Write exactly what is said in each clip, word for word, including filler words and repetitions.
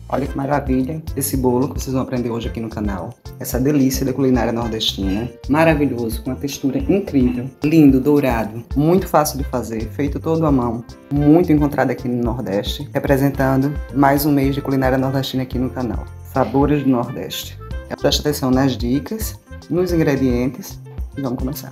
Olha que maravilha esse bolo que vocês vão aprender hoje aqui no canal. Essa delícia da culinária nordestina. Maravilhoso, com uma textura incrível. Lindo, dourado, muito fácil de fazer, feito todo à mão. Muito encontrado aqui no Nordeste, representando mais um mês de culinária nordestina aqui no canal. Sabores do Nordeste. Preste atenção nas dicas, nos ingredientes e vamos começar.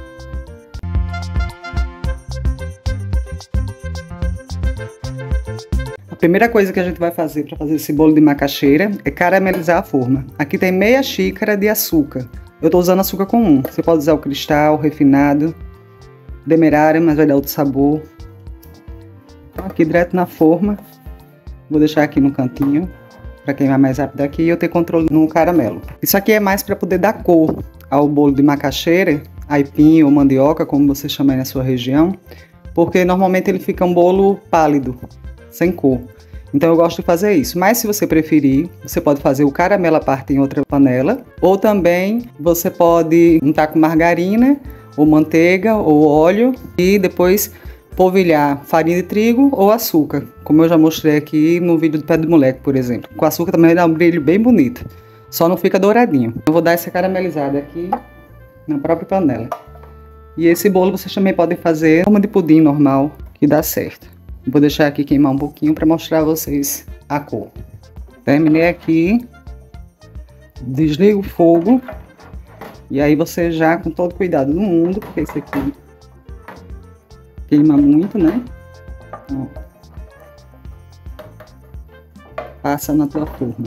A primeira coisa que a gente vai fazer para fazer esse bolo de macaxeira é caramelizar a forma. Aqui tem meia xícara de açúcar. Eu estou usando açúcar comum. Você pode usar o cristal, refinado, demerara, mas vai dar outro sabor. Então, aqui direto na forma. Vou deixar aqui no cantinho para queimar mais rápido aqui e eu ter controle no caramelo. Isso aqui é mais para poder dar cor ao bolo de macaxeira, aipim ou mandioca, como você chama aí na sua região, porque normalmente ele fica um bolo pálido, sem cor. Então eu gosto de fazer isso, mas se você preferir, você pode fazer o caramelo à parte em outra panela, ou também você pode untar com margarina, ou manteiga, ou óleo, e depois polvilhar farinha de trigo ou açúcar, como eu já mostrei aqui no vídeo do pé do moleque, por exemplo. Com açúcar também dá um brilho bem bonito, só não fica douradinho. Eu vou dar essa caramelizada aqui na própria panela. E esse bolo vocês também podem fazer em forma de pudim normal, que dá certo. Vou deixar aqui queimar um pouquinho para mostrar a vocês a cor. Terminei aqui. Desligo o fogo. E aí você já, com todo cuidado do mundo, porque esse aqui queima muito, né? Ó. Passa na tua forma.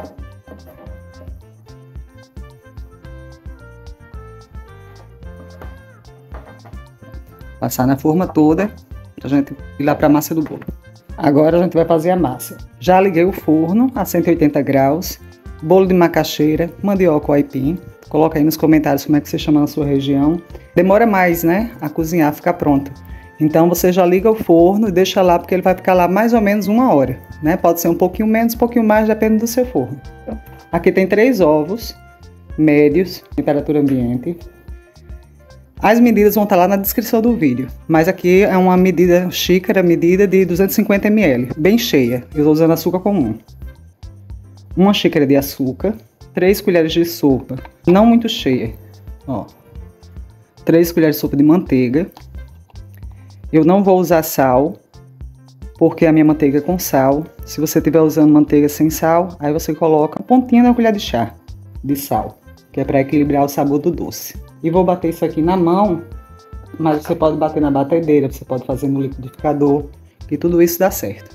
Passar na forma toda. Pra gente ir lá pra massa do bolo. Agora a gente vai fazer a massa. Já liguei o forno a cento e oitenta graus. Bolo de macaxeira, mandioca ou aipim. Coloca aí nos comentários como é que você chama na sua região. Demora mais, né? A cozinhar, ficar pronto. Então você já liga o forno e deixa lá, porque ele vai ficar lá mais ou menos uma hora, né? Pode ser um pouquinho menos, um pouquinho mais, depende do seu forno. Aqui tem três ovos médios, temperatura ambiente. As medidas vão estar lá na descrição do vídeo, mas aqui é uma medida xícara, medida de duzentos e cinquenta mililitros, bem cheia. Eu estou usando açúcar comum. Uma xícara de açúcar, três colheres de sopa, não muito cheia, ó. três colheres de sopa de manteiga. Eu não vou usar sal, porque a minha manteiga é com sal. Se você estiver usando manteiga sem sal, aí você coloca uma pontinha da colher de chá de sal, que é para equilibrar o sabor do doce. E vou bater isso aqui na mão, mas você pode bater na batedeira, você pode fazer no liquidificador, que tudo isso dá certo.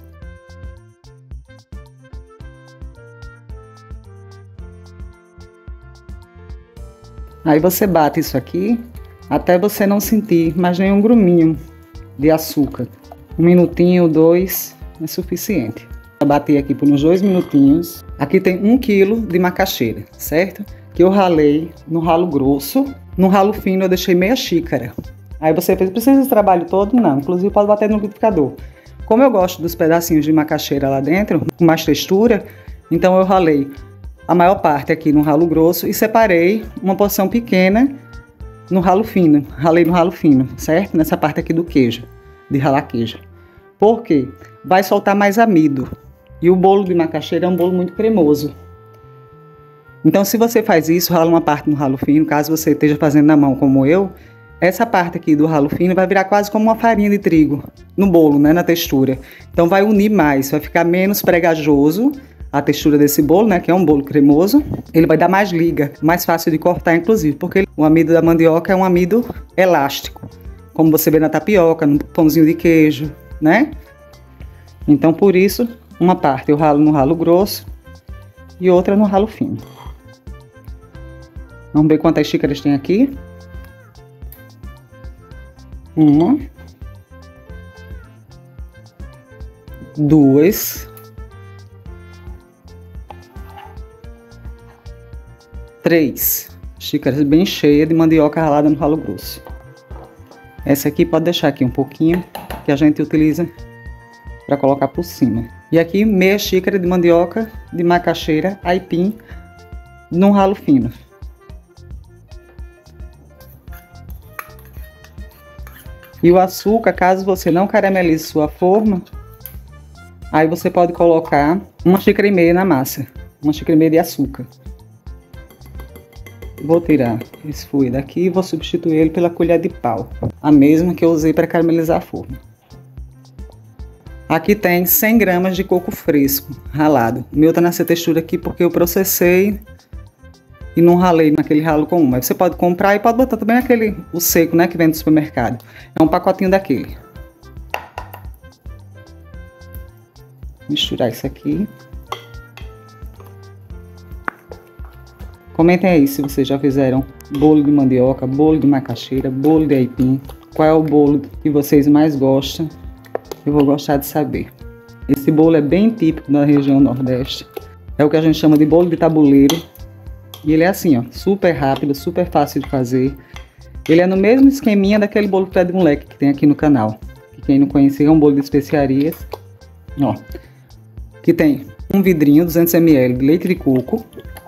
Aí você bate isso aqui, até você não sentir mais nenhum gruminho de açúcar. Um minutinho, dois, é suficiente. Eu bati aqui por uns dois minutinhos. Aqui tem um quilo de macaxeira, certo? Que eu ralei no ralo grosso. No ralo fino eu deixei meia xícara. Aí você fez, precisa desse trabalho todo? Não, inclusive pode bater no liquidificador. Como eu gosto dos pedacinhos de macaxeira lá dentro, com mais textura, então eu ralei a maior parte aqui no ralo grosso e separei uma porção pequena no ralo fino. Ralei no ralo fino, certo? Nessa parte aqui do queijo, de ralar queijo. Por quê? Vai soltar mais amido. E o bolo de macaxeira é um bolo muito cremoso. Então, se você faz isso, rala uma parte no ralo fino, caso você esteja fazendo na mão como eu, essa parte aqui do ralo fino vai virar quase como uma farinha de trigo no bolo, né, na textura. Então, vai unir mais, vai ficar menos pregajoso a textura desse bolo, né, que é um bolo cremoso. Ele vai dar mais liga, mais fácil de cortar, inclusive, porque o amido da mandioca é um amido elástico, como você vê na tapioca, no pãozinho de queijo, né? Então, por isso, uma parte eu ralo no ralo grosso e outra no ralo fino. Vamos ver quantas xícaras tem aqui. Uma. Duas. Três. Xícaras bem cheias de mandioca ralada no ralo grosso. Essa aqui pode deixar aqui um pouquinho, que a gente utiliza para colocar por cima. E aqui meia xícara de mandioca de macaxeira, aipim, num ralo fino. E o açúcar, caso você não caramelize sua forma, Aí você pode colocar uma xícara e meia na massa, uma xícara e meia de açúcar. Vou tirar esse fouet daqui e vou substituir ele pela colher de pau, a mesma que eu usei para caramelizar a forma. Aqui tem cem gramas de coco fresco, ralado. O meu tá nessa textura aqui porque eu processei e não ralei naquele ralo comum. Mas você pode comprar e pode botar também aquele, o seco, né, que vem do supermercado. É um pacotinho daquele. Misturar isso aqui. Comentem aí se vocês já fizeram bolo de mandioca, bolo de macaxeira, bolo de aipim. Qual é o bolo que vocês mais gostam? Eu vou gostar de saber. Esse bolo é bem típico da região Nordeste. É o que a gente chama de bolo de tabuleiro. E ele é assim, ó, super rápido, super fácil de fazer. Ele é no mesmo esqueminha daquele bolo pé de moleque que tem aqui no canal. Que quem não conhecia, é um bolo de especiarias. Ó, que tem um vidrinho, duzentos mililitros de leite de coco.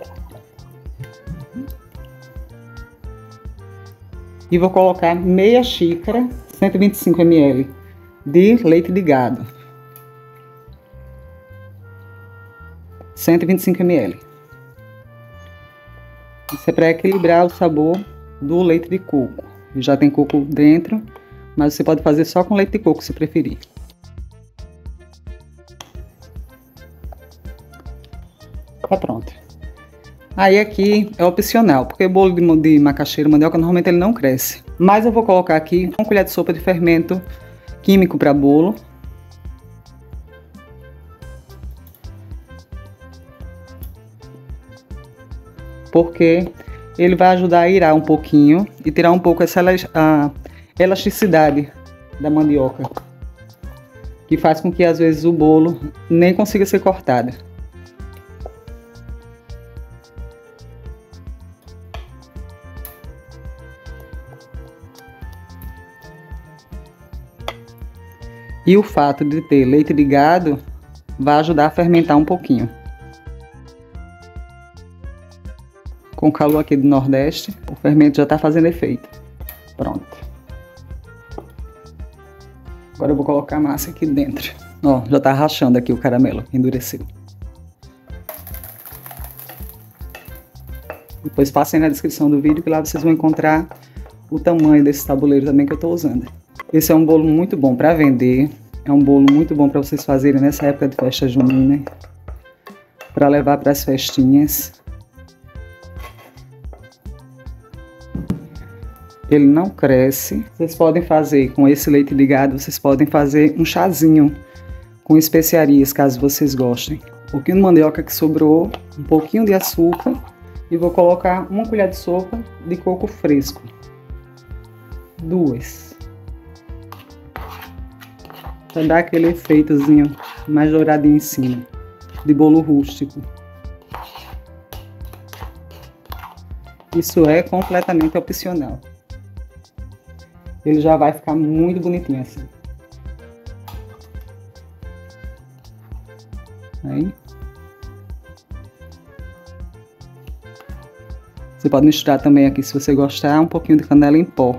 E vou colocar meia xícara, cento e vinte e cinco mililitros de leite de gado. cento e vinte e cinco mililitros. Isso é para equilibrar o sabor do leite de coco. Já tem coco dentro, mas você pode fazer só com leite de coco se preferir. Tá pronto. Aí aqui é opcional, porque bolo de, de macaxeira, mandioca, normalmente ele não cresce. Mas eu vou colocar aqui uma colher de sopa de fermento químico para bolo. Porque ele vai ajudar a irar um pouquinho e tirar um pouco essa a elasticidade da mandioca. Que faz com que às vezes o bolo nem consiga ser cortado. E o fato de ter leite de gado vai ajudar a fermentar um pouquinho. Com o calor aqui do Nordeste, o fermento já está fazendo efeito. Pronto. Agora eu vou colocar a massa aqui dentro. Ó, já está rachando aqui o caramelo, endureceu. Depois passem na descrição do vídeo que lá vocês vão encontrar o tamanho desse tabuleiro também que eu estou usando. Esse é um bolo muito bom para vender. É um bolo muito bom para vocês fazerem nessa época de festa junina. Para levar para as festinhas. Ele não cresce. Vocês podem fazer com esse leite de gado, vocês podem fazer um chazinho com especiarias, caso vocês gostem. Um pouquinho de mandioca que sobrou, um pouquinho de açúcar e vou colocar uma colher de sopa de coco fresco. Duas. Para dar aquele efeitozinho mais douradinho em cima, de bolo rústico. Isso é completamente opcional. Ele já vai ficar muito bonitinho assim. Aí. Você pode misturar também aqui, se você gostar, um pouquinho de canela em pó.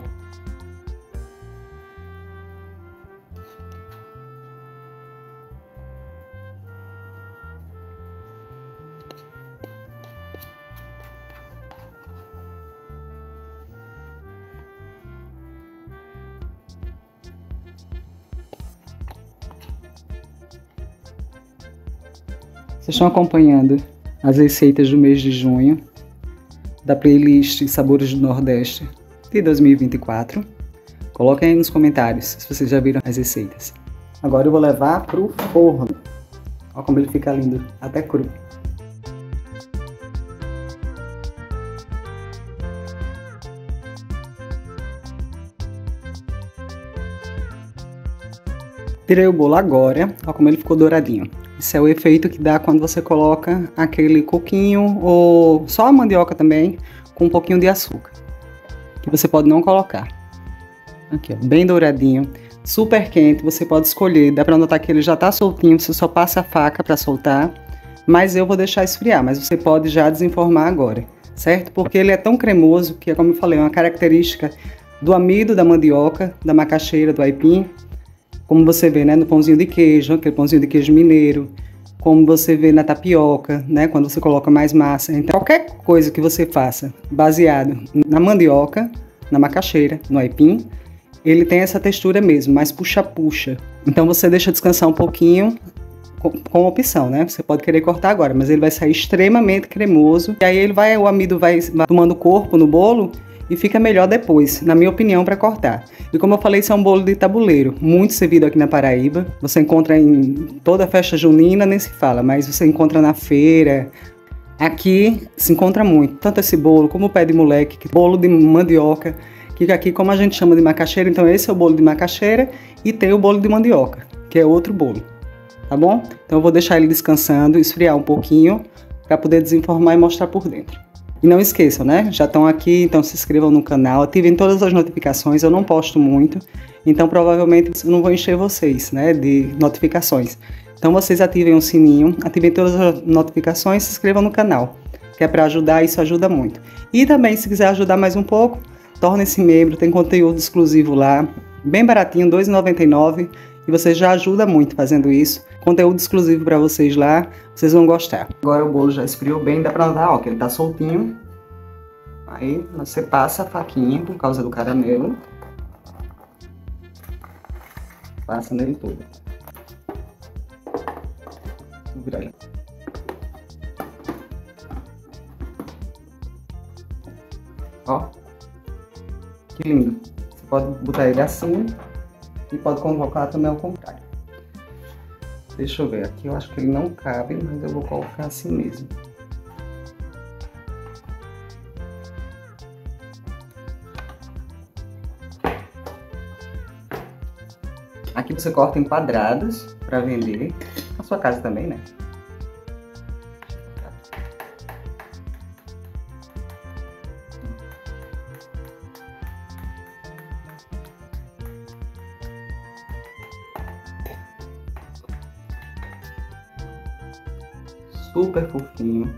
Vocês estão acompanhando as receitas do mês de junho, da playlist Sabores do Nordeste de dois mil e vinte e quatro. Coloquem aí nos comentários se vocês já viram as receitas. Agora eu vou levar para o forno. Olha como ele fica lindo, até cru. Tirei o bolo agora, olha como ele ficou douradinho. Esse é o efeito que dá quando você coloca aquele coquinho ou só a mandioca também com um pouquinho de açúcar. Que você pode não colocar. Aqui, ó, bem douradinho, super quente, você pode escolher. Dá pra notar que ele já tá soltinho, você só passa a faca pra soltar. Mas eu vou deixar esfriar, mas você pode já desenformar agora, certo? Porque ele é tão cremoso que, como eu falei, é uma característica do amido, da mandioca, da macaxeira, do aipim. como você vê, né, no pãozinho de queijo, aquele pãozinho de queijo mineiro, como você vê na tapioca, né, quando você coloca mais massa. Então, qualquer coisa que você faça baseado na mandioca, na macaxeira, no aipim, ele tem essa textura mesmo, mais puxa-puxa. Então, você deixa descansar um pouquinho, com, com opção, né? Você pode querer cortar agora, mas ele vai sair extremamente cremoso. E aí ele vai, o amido vai, vai tomando corpo no bolo e fica melhor depois, na minha opinião, para cortar. E como eu falei, isso é um bolo de tabuleiro, muito servido aqui na Paraíba. Você encontra em toda a festa junina, nem se fala, mas você encontra na feira. Aqui se encontra muito, tanto esse bolo como o pé de moleque, bolo de mandioca, que aqui como a gente chama de macaxeira, então esse é o bolo de macaxeira e tem o bolo de mandioca, que é outro bolo, tá bom? Então eu vou deixar ele descansando, esfriar um pouquinho, para poder desenformar e mostrar por dentro. E não esqueçam, né? Já estão aqui, então se inscrevam no canal, ativem todas as notificações, eu não posto muito, então provavelmente eu não vou encher vocês, né, de notificações. Então vocês ativem o sininho, ativem todas as notificações, se inscrevam no canal, que é para ajudar, isso ajuda muito. E também, se quiser ajudar mais um pouco, torne-se membro, tem conteúdo exclusivo lá, bem baratinho, dois reais e noventa e nove centavos, e você já ajuda muito fazendo isso. Conteúdo exclusivo para vocês lá, vocês vão gostar. Agora o bolo já esfriou bem, dá para notar, ó, que ele tá soltinho. Aí você passa a faquinha por causa do caramelo. Passa nele todo. Vou virar ele. Ó, que lindo. Você pode botar ele assim e pode colocar também ao contrário. Deixa eu ver, aqui eu acho que ele não cabe, mas eu vou colocar assim mesmo. Aqui você corta em quadrados para vender, na sua casa também, né? Super fofinho.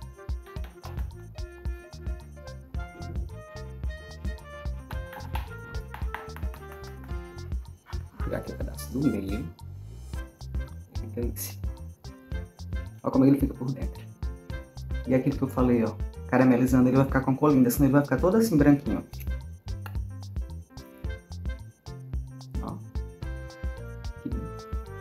Vou pegar aqui o pedaço do meio. Fica esse. Olha como ele fica por dentro. E aquilo que eu falei, ó, caramelizando, ele vai ficar com a cor linda, senão ele vai ficar todo assim branquinho. Ó. Que lindo.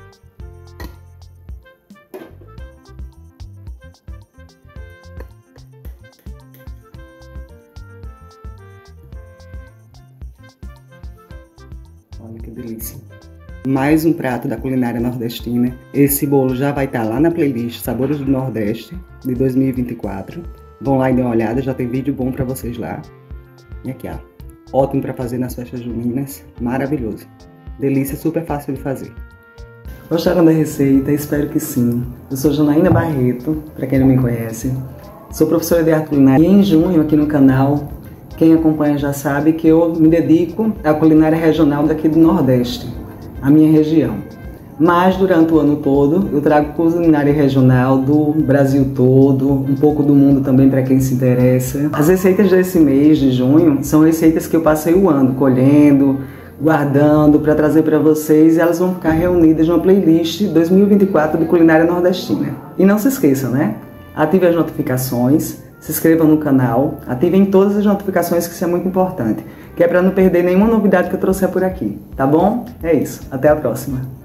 Olha que delícia. Mais um prato da culinária nordestina. Esse bolo já vai estar lá na playlist Sabores do Nordeste de dois mil e vinte e quatro. Vão lá e dêem uma olhada, já tem vídeo bom pra vocês lá. E aqui, ó. Ótimo pra fazer nas festas juninas. Maravilhoso. Delícia, super fácil de fazer. Gostaram da receita? Espero que sim. Eu sou Janaína Barreto, pra quem não me conhece. Sou professora de arte culinária e em junho aqui no canal, quem acompanha já sabe que eu me dedico à culinária regional daqui do Nordeste, a minha região. Mas durante o ano todo eu trago culinária regional do Brasil todo, um pouco do mundo também para quem se interessa. As receitas desse mês de junho são receitas que eu passei o ano colhendo, guardando para trazer para vocês, e elas vão ficar reunidas numa playlist dois mil e vinte e quatro de culinária nordestina. E não se esqueçam, né? Ative as notificações, se inscrevam no canal, ativem todas as notificações, que isso é muito importante, que é para não perder nenhuma novidade que eu trouxer por aqui, tá bom? É isso, até a próxima!